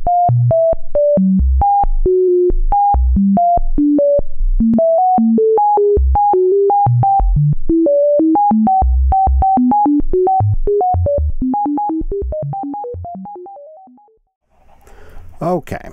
Okay.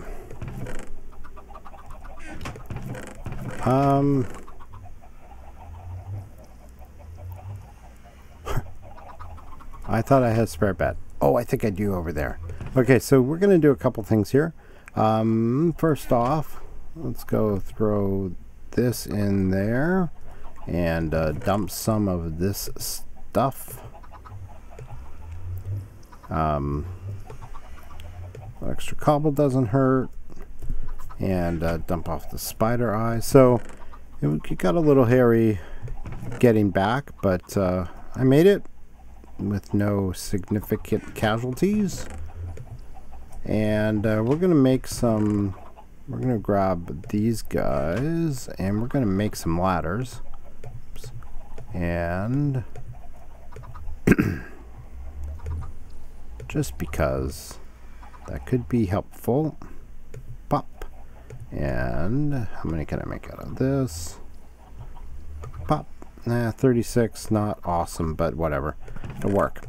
I thought I had a spare bed. Oh, I think I do over there. Okay, so we're going to do a couple things here. First off, let's go throw this in there and dump some of this stuff. Extra cobble doesn't hurt. And dump off the spider eye. So it got a little hairy getting back, but I made it with no significant casualties. And we're gonna make some, we're gonna grab these guys and we're gonna make some ladders. Oops. And just because that could be helpful. Pop. And how many can I make out of this? Pop. 36, not awesome, but whatever. It'll work.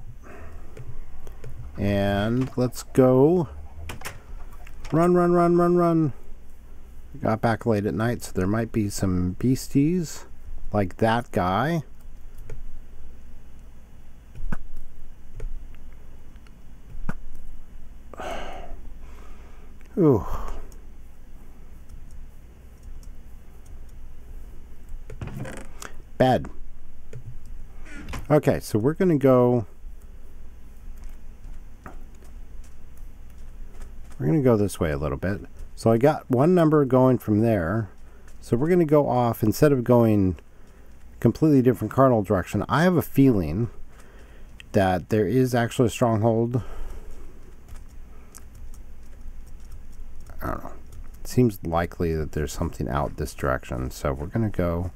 And let's go. Run, run, run, run, run. We got back late at night, so there might be some beasties like that guy. Ooh. Bed. Okay, so we're going to go. We're going to go this way a little bit. So I got one number going from there. So we're going to go off, instead of going completely different cardinal direction. I have a feeling that there is actually a stronghold. I don't know. It seems likely that there's something out this direction. So we're going to go.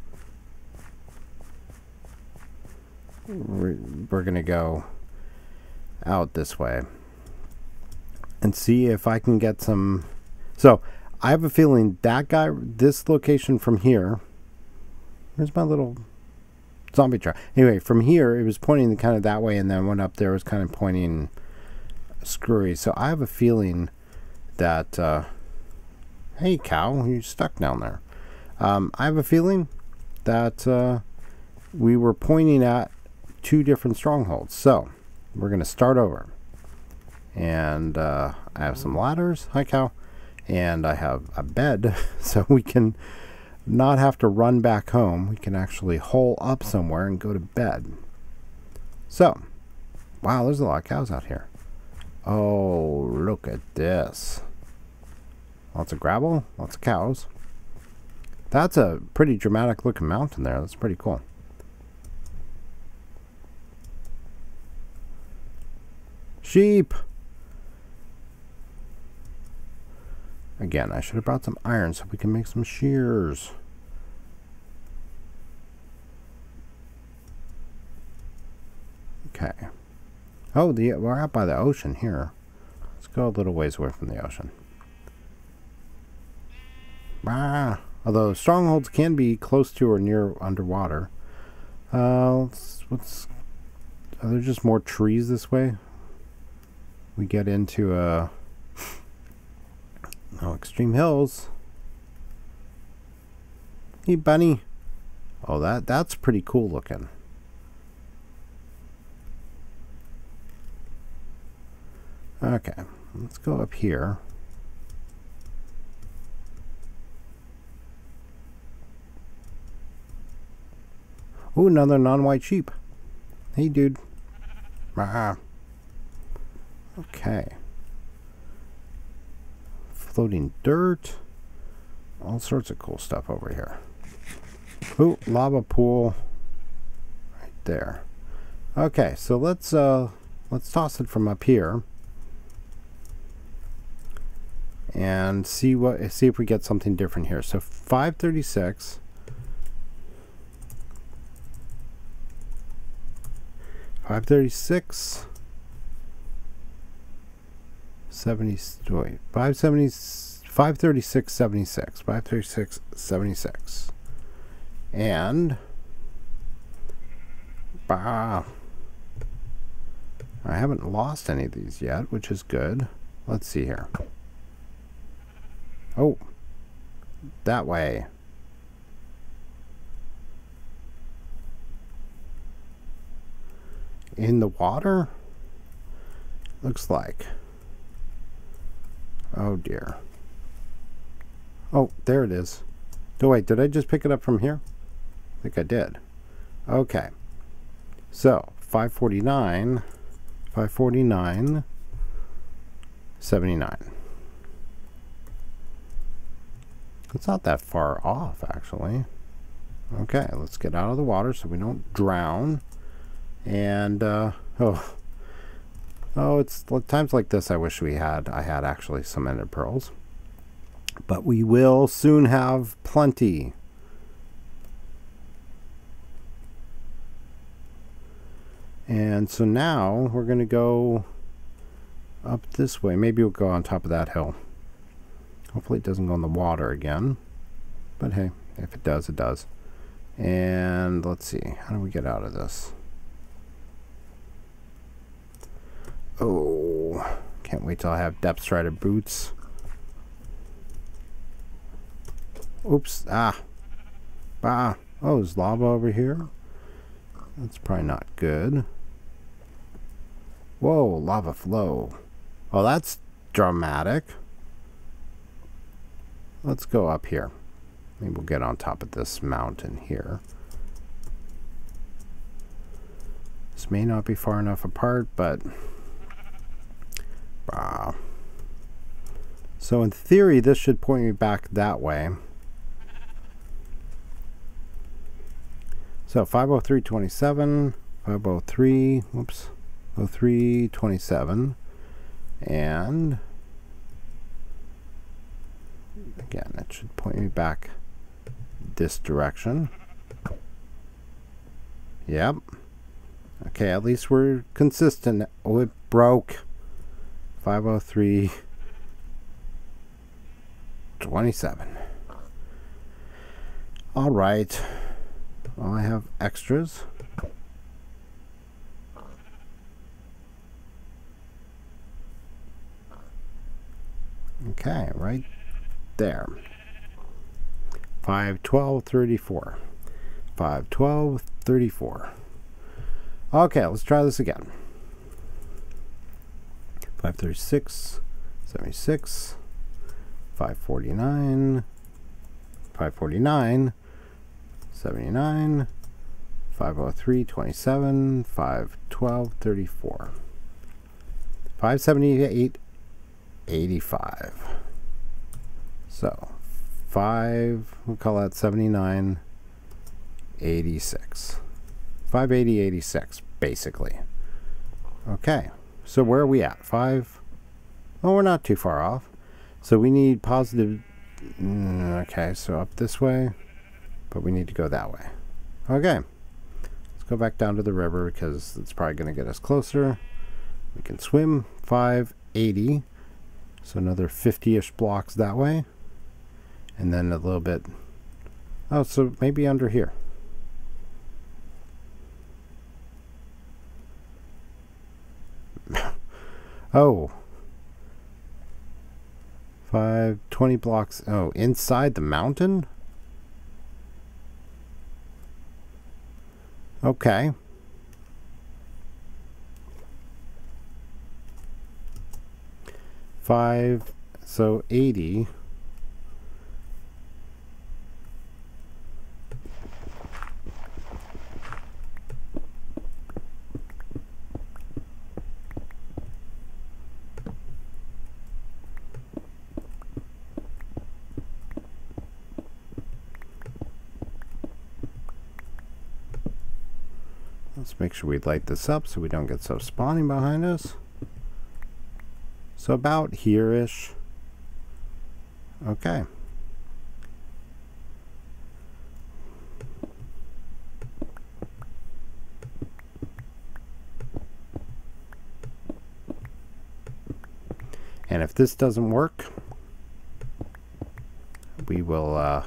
We're going to go out this way and see if I can get some. So I have a feeling that guy, this location from here, where's my little zombie trap? Anyway, from here it was pointing kind of that way, and then went up there, it was kind of pointing screwy. So I have a feeling that hey cow, you're stuck down there. I have a feeling that we were pointing at two different strongholds. So we're going to start over. And I have some ladders. Hi, cow. And I have a bed, so we can not have to run back home. We can actually hole up somewhere and go to bed. So, wow, there's a lot of cows out here. Oh, look at this. Lots of gravel, lots of cows. That's a pretty dramatic looking mountain there. That's pretty cool. Sheep. Again, I should have brought some iron so we can make some shears. Okay. Oh, we're out by the ocean here. Let's go a little ways away from the ocean. Ah, although strongholds can be close to or near underwater. Are there just more trees this way? We get into extreme hills. Hey, bunny. Oh, that's pretty cool looking. Okay, let's go up here. Oh, another non-white sheep. Hey, dude. Ah. Okay. Floating dirt. All sorts of cool stuff over here. Ooh, lava pool. Right there. Okay, so let's toss it from up here. And see if we get something different here. So 536. 536. wait, 570, 536.76, 536.76, and bah, I haven't lost any of these yet, which is good. Let's see here. Oh, that way. In the water? Looks like. Oh dear. Oh, there it is. Oh wait, did I just pick it up from here? I think I did. Okay. So, 549, 549, 79. It's not that far off, actually. Okay, let's get out of the water so we don't drown. And, it's times like this I wish I had actually cemented pearls. But we will soon have plenty. And so now we're going to go up this way. Maybe we'll go on top of that hill. Hopefully it doesn't go in the water again. But hey, if it does, it does. And let's see. How do we get out of this? Oh, can't wait till I have depth strider boots. Oops. Ah. Oh, there's lava over here. That's probably not good. Whoa, lava flow. Oh, that's dramatic. Let's go up here. Maybe we'll get on top of this mountain here. This may not be far enough apart, but... Wow. So in theory, this should point me back that way. So 503.27, 503, whoops, 03.27, and again, it should point me back this direction. Yep. Okay, at least we're consistent. Oh, it broke. 503.27. All right. Well, I have extras. Okay, right there. 512.34. 512.34. Okay, let's try this again. 536.76. 549. 549. 79, 503.27, 512.34, 578.85. So we'll call that 79.86. 580.86 basically. Okay, so where are we at? 5. Oh, we're not too far off. So we need positive. Okay, so up this way. But we need to go that way. Okay. Let's go back down to the river because it's probably going to get us closer. We can swim 580. So another 50-ish blocks that way. And then a little bit. Oh, so maybe under here. Oh. 20 blocks. Oh, inside the mountain? Okay. So 80. Let's make sure we light this up so we don't get stuff spawning behind us. So about here-ish. Okay. And if this doesn't work, we will, I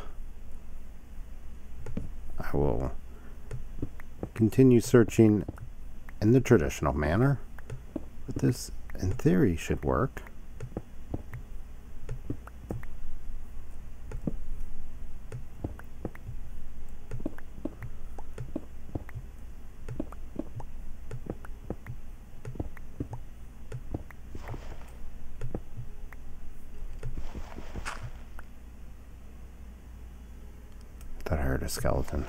will continue searching in the traditional manner. But this, in theory, should work. Thought I heard a skeleton.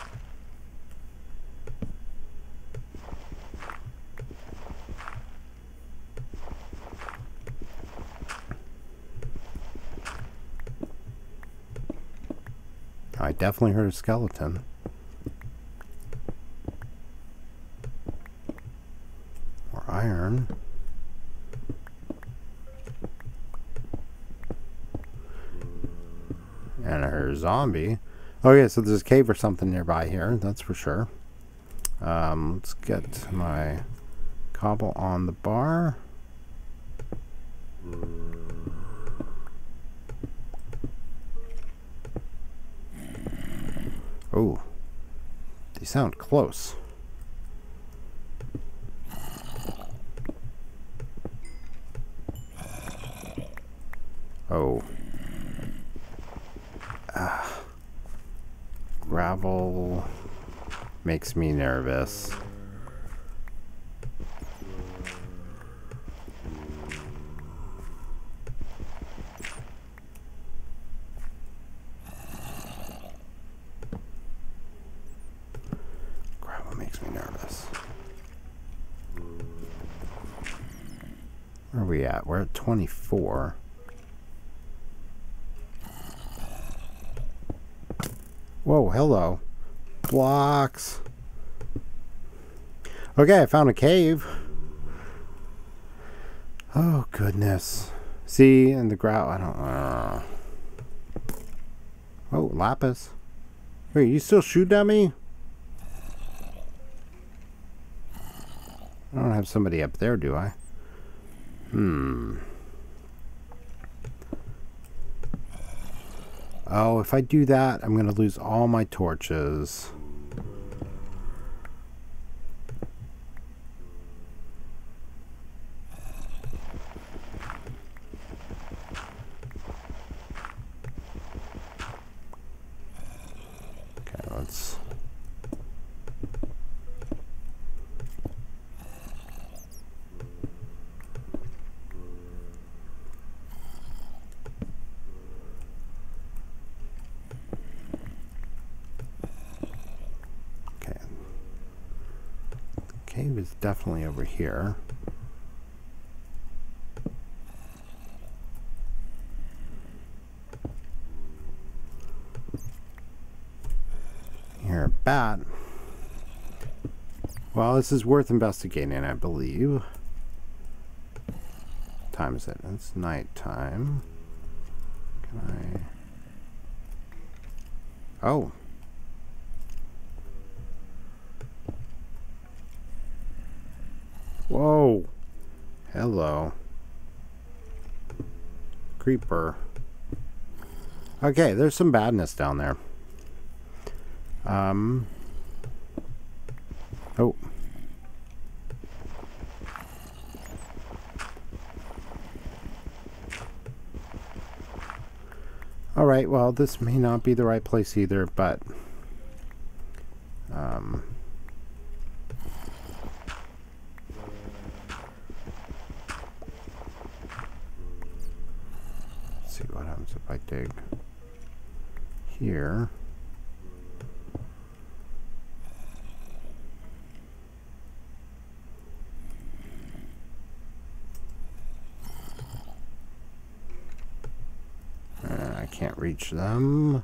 I definitely heard a skeleton. Or iron. And I heard a zombie. Okay, so there's a cave or something nearby here, that's for sure. Let's get my cobble on the bar. Oh, they sound close. Oh. Gravel makes me nervous. Gravel makes me nervous. Where are we at? We're at 24. Whoa, hello. Blocks. Okay, I found a cave. Oh, goodness. See, and the grout, I don't Oh, lapis. Wait, you still shoot at me? I don't have somebody up there, do I? Oh, if I do that, I'm going to lose all my torches. Okay, let's... Cave is definitely over here. Here, a bat. Well, this is worth investigating, I believe. What time is it? It's night time. Can I... Oh. Whoa. Hello. Creeper. Okay, there's some badness down there. Oh. Alright, well, this may not be the right place either, but... let's see what happens if I dig here. I can't reach them.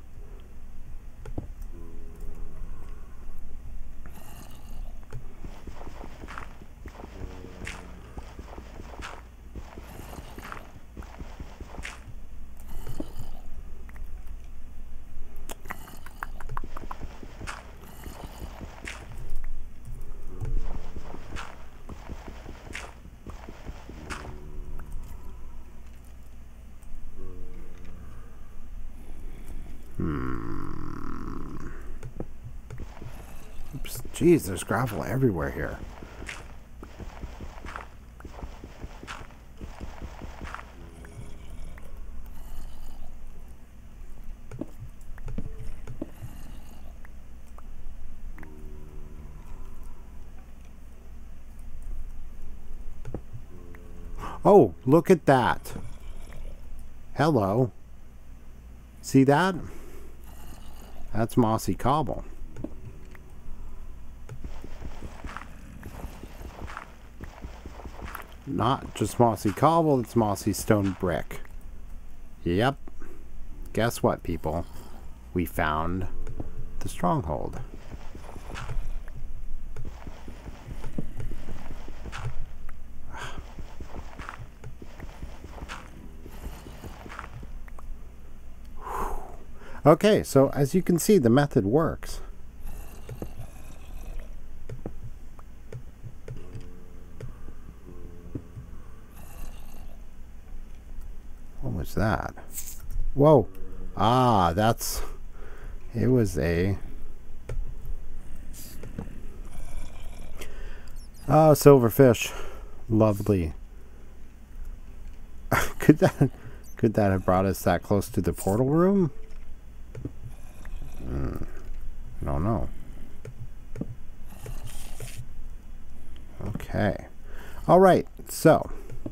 Jeez, there's gravel everywhere here. Oh, look at that. Hello. See that? That's mossy cobble. Not just mossy cobble, it's mossy stone brick. Yep. Guess what, people? We found the stronghold. Okay, so as you can see, the method works. What was that? Whoa. Ah, that's... It was a... Oh, silverfish. Lovely. Could that have brought us that close to the portal room? I don't know. Okay. All right. So.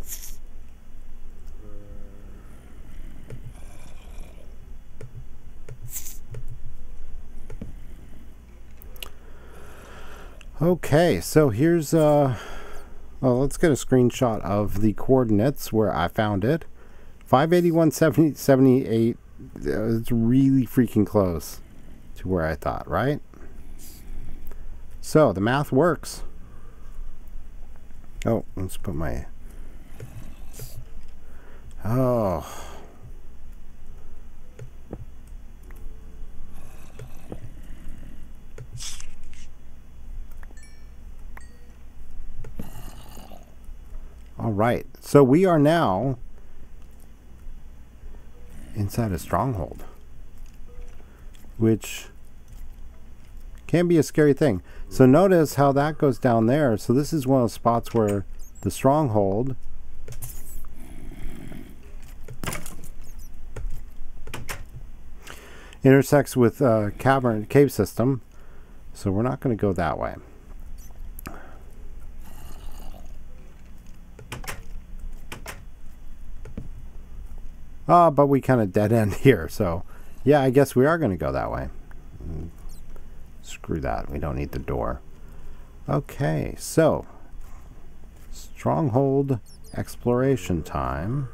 Okay. So here's well, let's get a screenshot of the coordinates where I found it. 581.78. It's really freaking close to where I thought, right? So the math works. Oh, let's put my... Oh. All right. So we are now inside a stronghold, which can be a scary thing. So notice how that goes down there. So this is one of the spots where the stronghold intersects with cave system. So we're not going to go that way. But we kind of dead end here. So yeah, I guess we are going to go that way. Screw that. We don't need the door. Okay, so stronghold exploration time.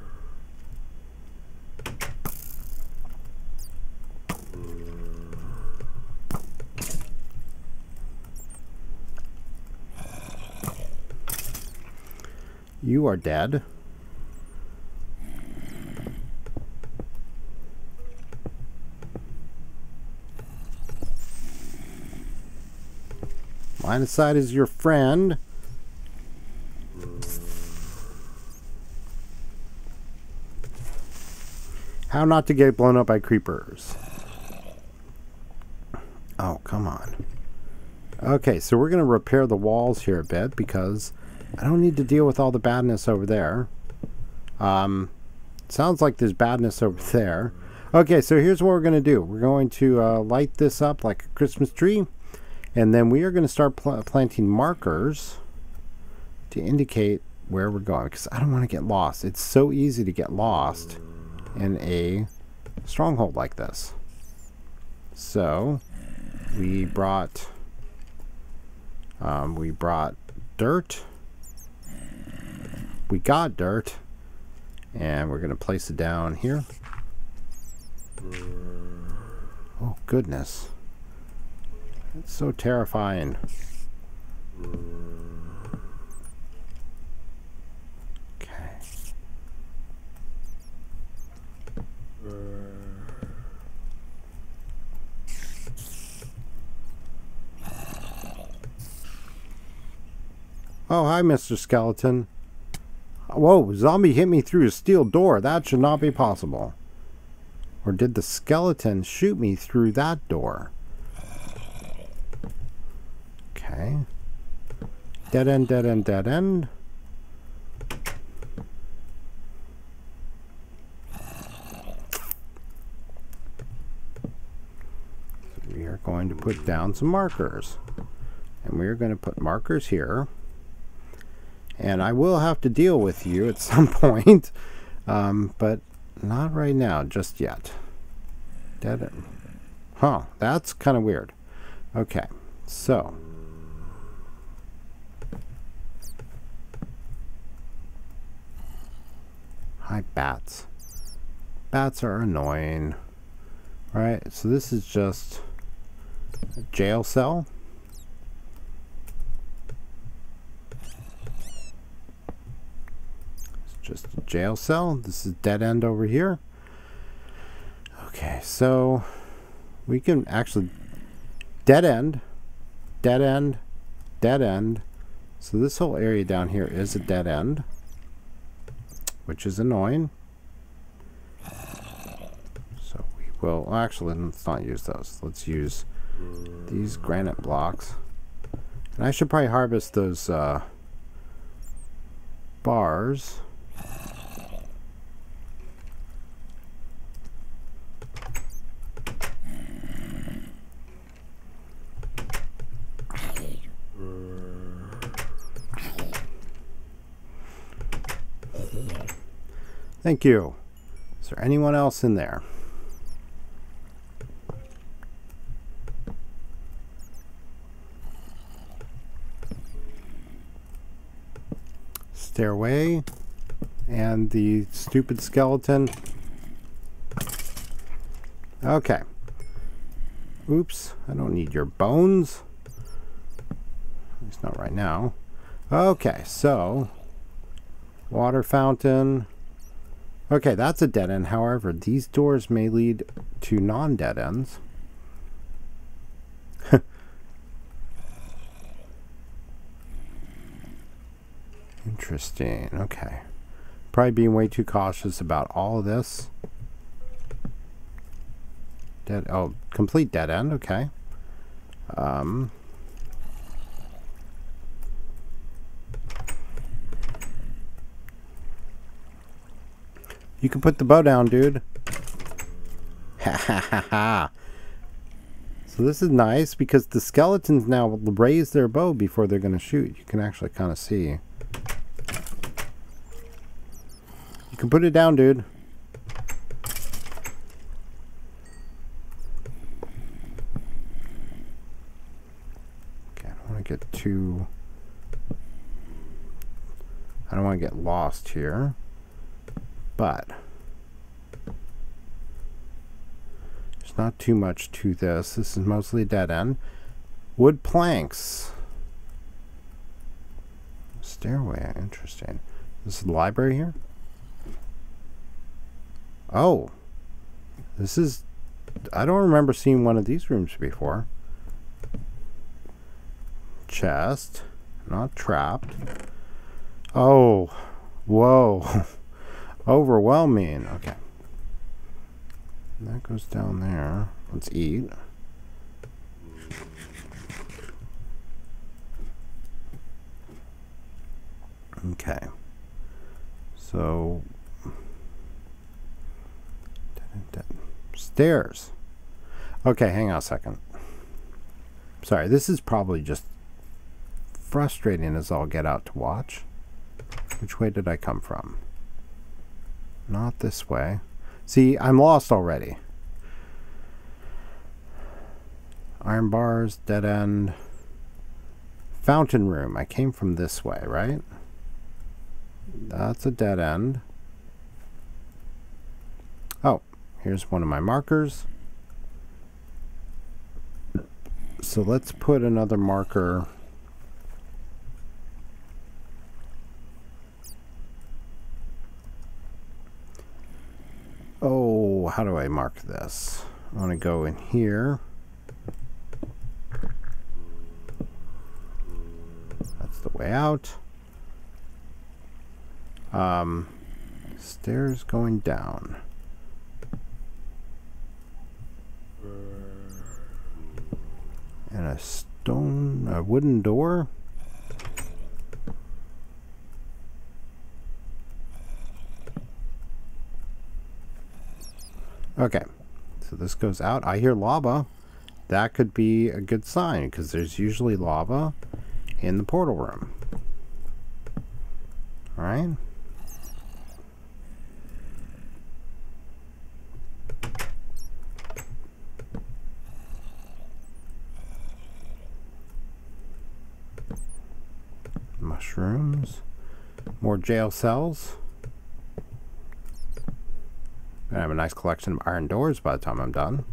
You are dead. Line of sight is your friend. How not to get blown up by creepers. Oh, come on. Okay, so we're going to repair the walls here a bit because I don't need to deal with all the badness over there. Sounds like there's badness over there. Okay, so here's what we're going to do. We're going to light this up like a Christmas tree. And then we are going to start planting markers to indicate where we're going. Because I don't want to get lost. It's so easy to get lost in a stronghold like this. So we brought dirt. We got dirt. And we're going to place it down here. Oh, goodness. It's so terrifying. Okay. Oh, hi, Mr. Skeleton. Whoa, zombie hit me through a steel door. That should not be possible. Or did the skeleton shoot me through that door? Okay. Dead end, dead end, dead end. So we are going to put down some markers. And we're going to put markers here. And I will have to deal with you at some point. But not right now, just yet. Dead end. Huh, that's kind of weird. Okay, so. Hi, bats. Bats are annoying. Right, so this is just a jail cell. It's just a jail cell. This is dead end over here. Okay, so we can actually dead end, dead end, dead end. So this whole area down here is a dead end, which is annoying. So we will actually, let's not use those. Let's use these granite blocks. And I should probably harvest those bars. Thank you. Is there anyone else in there? Stairway and the stupid skeleton. Okay. Oops, I don't need your bones. At least not right now. Okay, so water fountain. Okay, that's a dead end. However, these doors may lead to non-dead ends. Interesting. Okay. Probably being way too cautious about all of this. Dead. Oh, complete dead end. Okay. You can put the bow down, dude. Ha ha ha ha. So this is nice because the skeletons now raise their bow before they're going to shoot. You can actually kind of see. You can put it down, dude. Okay, I don't want to get too... I don't want to get lost here. But there's not too much to this. This is mostly a dead end. Wood planks. Stairway, interesting. This is the library here? Oh. This is... I don't remember seeing one of these rooms before. Chest. Not trapped. Oh. Whoa. Overwhelming. Okay. That goes down there. Let's eat. Okay. So stairs. Okay, hang on a second. Sorry, this is probably just frustrating as all get out to watch. Which way did I come from? Not this way. See, I'm lost already. Iron bars, dead end. Fountain room. I came from this way, right? That's a dead end. Oh, here's one of my markers. So let's put another marker. Oh, how do I mark this? I want to go in here. That's the way out. Stairs going down. And a stone. A wooden door? Okay, so this goes out. I hear lava. That could be a good sign, because there's usually lava in the portal room. Alright. Mushrooms. More jail cells. I have a nice collection of iron doors by the time I'm done.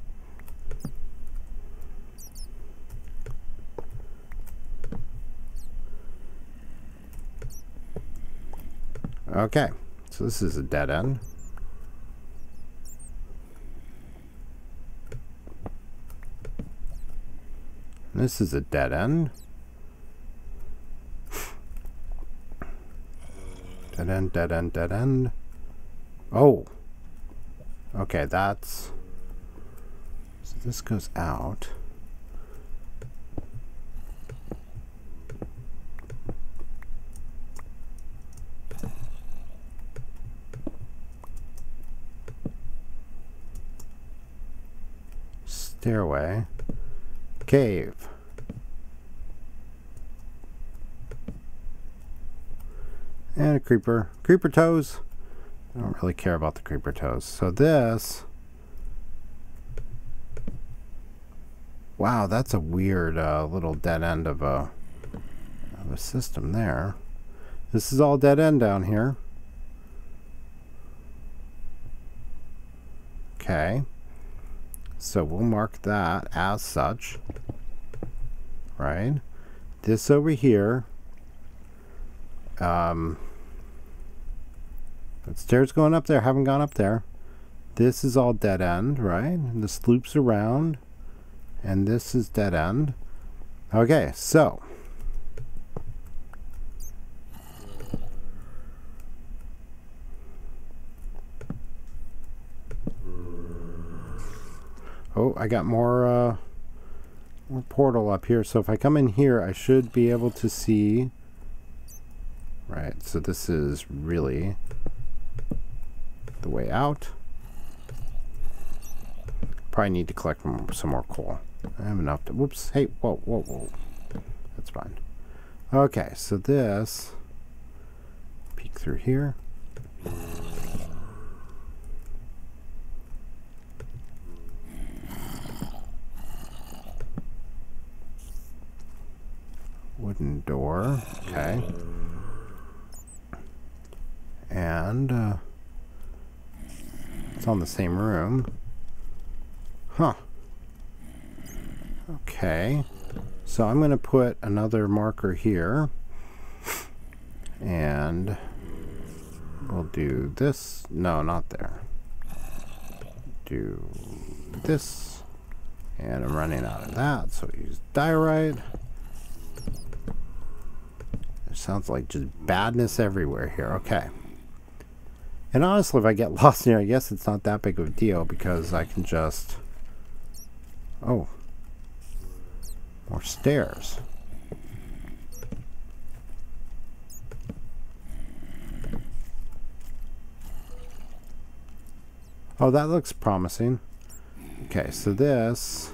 Okay, so this is a dead end. This is a dead end. Dead end, dead end, dead end. Oh! Okay, that's... So this goes out. Stairway. Cave. And a creeper. Creeper toes. I don't really care about the creeper toes. So this... Wow, that's a weird little dead end of a system there. This is all dead end down here. Okay. So we'll mark that as such. Right? This over here. The stairs going up there, haven't gone up there. This is all dead end, right? And this loops around. And this is dead end. Okay, so. Oh, I got more portal up here. So if I come in here, I should be able to see. Right, so this is really the way out. Probably need to collect some more coal. I have enough to... Whoops. Hey, whoa, whoa, whoa. That's fine. Okay, so this... Peek through here. Wooden door. Okay. And it's on the same room. Huh. Okay. So I'm going to put another marker here. And we'll do this. No, not there. Do this. And I'm running out of that, so use diorite. It sounds like just badness everywhere here. Okay. And honestly, if I get lost here, I guess it's not that big of a deal because I can just... Oh. More stairs. Oh, that looks promising. Okay, so this...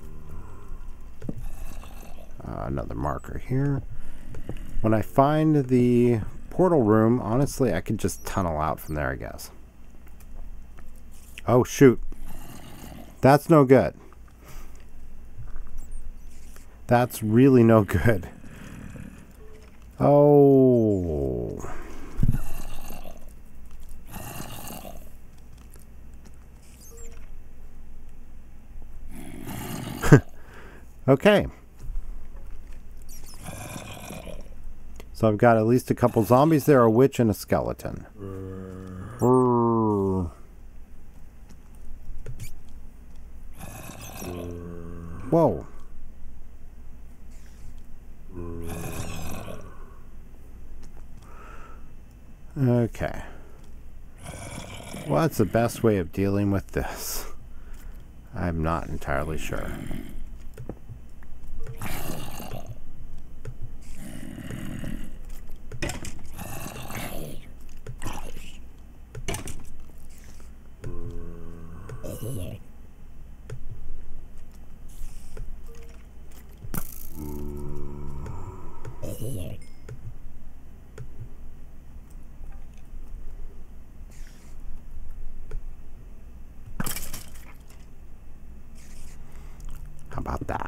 another marker here. When I find the portal room, honestly, I could just tunnel out from there, I guess. Oh, shoot. That's no good. That's really no good. Oh. Okay. So I've got at least a couple zombies there, a witch and a skeleton. Whoa. Okay. What's the best way of dealing with this? I'm not entirely sure. How about that?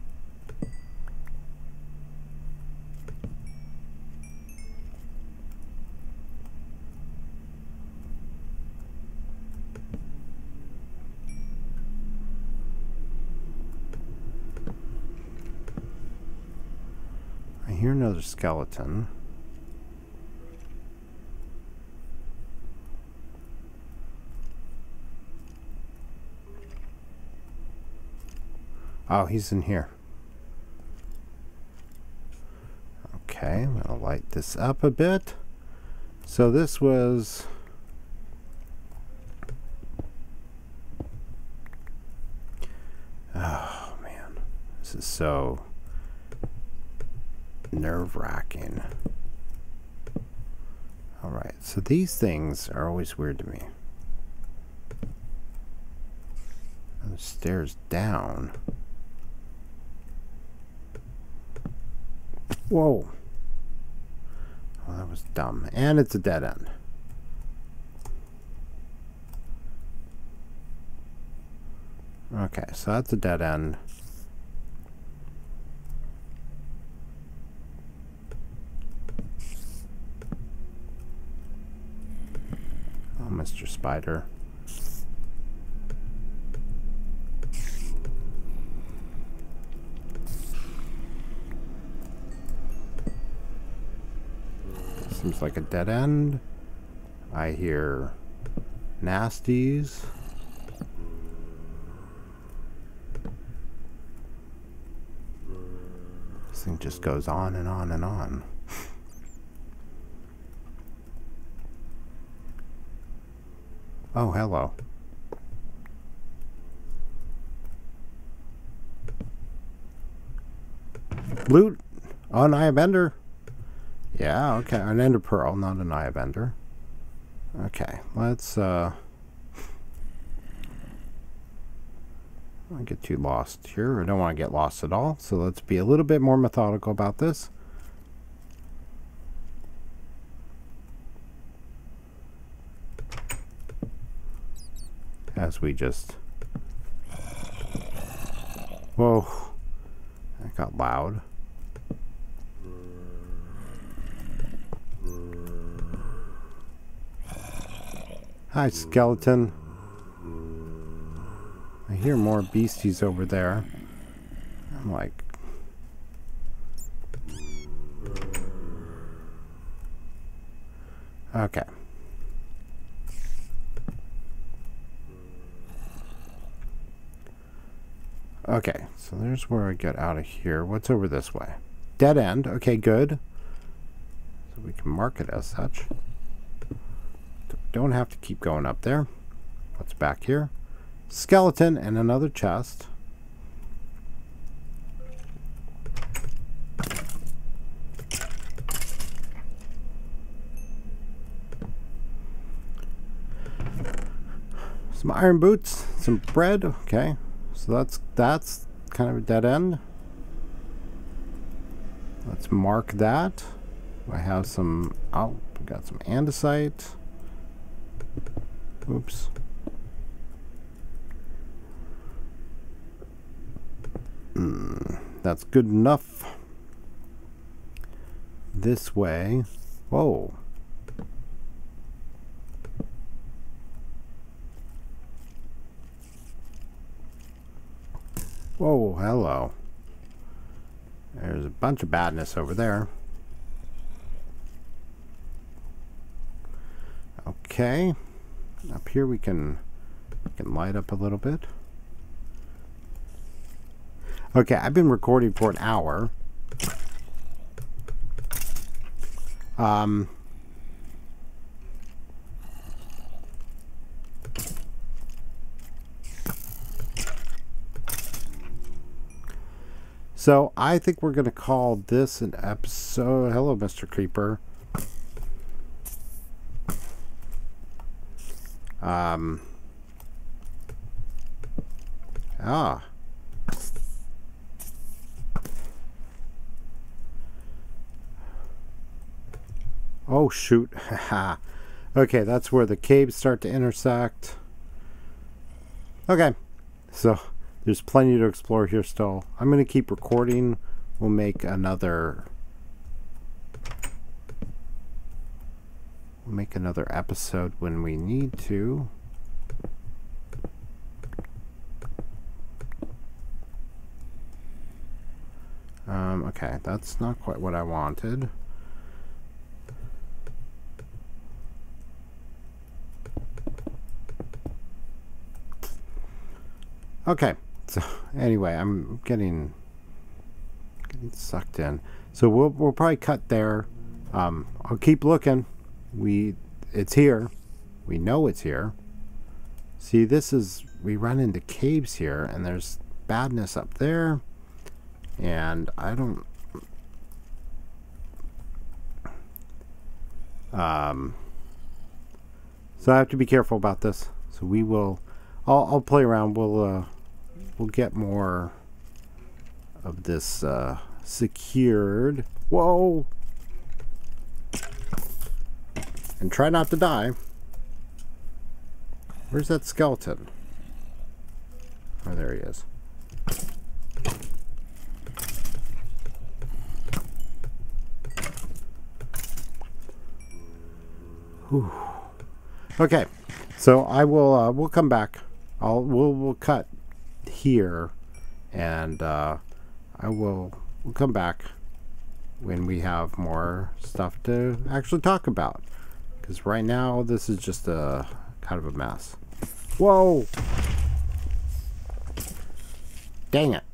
I hear another skeleton. Oh, he's in here. Okay, I'm gonna light this up a bit. So this was... Oh, man. This is so nerve-wracking. Alright, so these things are always weird to me. And the stairs down. Whoa. Oh, that was dumb. And it's a dead end. Okay, so that's a dead end. Oh, Mr. Spider. Seems like a dead end. I hear nasties. This thing just goes on and on and on. Oh, hello. Loot. Oh, an eye bender. Yeah, okay. An ender pearl, not an eye bender. Okay, let's don't get too lost here. I don't want to get lost at all, so let's be a little bit more methodical about this. As we just... Whoa. That got loud. Hi, skeleton. I hear more beasties over there. I'm like... Okay. Okay, so there's where I get out of here. What's over this way? Dead end. Okay, good. So we can mark it as such. Don't have to keep going up there. What's back here? Skeleton and another chest. Some iron boots, some bread. Okay, so that's kind of a dead end. Let's mark that. I have some. Oh, we got some andesite. Oops. That's good enough. This way. Whoa. Whoa, hello. There's a bunch of badness over there. Okay. Up here we can light up a little bit. Okay, I've been recording for an hour. So I think we're going to call this an episode. Hello, Mr. Creeper. Ah. Oh, shoot. Okay, that's where the caves start to intersect. Okay, so there's plenty to explore here still. I'm going to keep recording. We'll make another episode when we need to. Okay, that's not quite what I wanted. Okay, so anyway, I'm getting sucked in. So we'll probably cut there. I'll keep looking. It's here. We know it's here. See, we run into caves here, and there's badness up there. And I don't... so I have to be careful about this. So we will... I'll play around. We'll get more of this secured. Whoa! And try not to die. Where's that skeleton? Oh, there he is. Whew. Okay, so I will. We'll come back. We'll cut here, and we'll come back when we have more stuff to actually talk about. Because right now this is just a kind of a mess. Whoa! Dang it.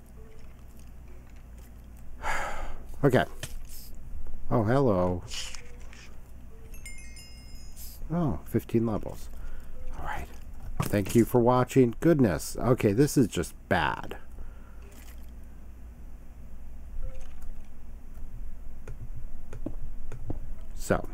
Okay. Oh, hello. Oh, 15 levels. All right. Thank you for watching. Goodness. Okay, this is just bad. So,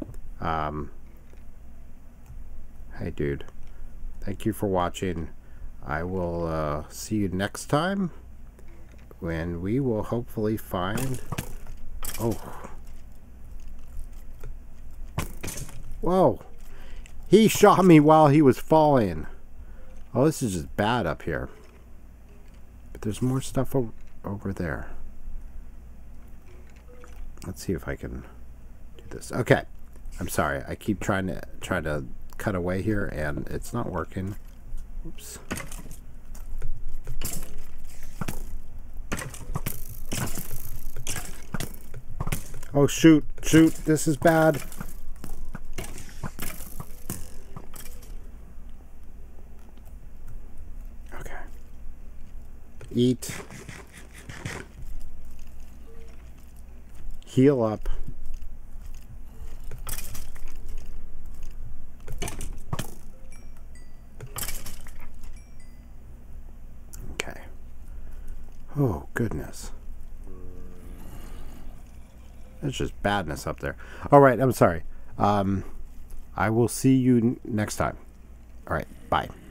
hey dude. Thank you for watching. I will see you next time when we will hopefully find... Oh. Whoa. He shot me while he was falling. Oh, this is just bad up here. But there's more stuff over there. Let's see if I can do this. Okay. I'm sorry. I keep trying to cut away here and it's not working. Oops. Oh, shoot. Shoot. This is bad. Okay. Eat. Heal up. Okay. Oh, goodness. It's just badness up there. All right, I'm sorry. I will see you next time. All right, bye.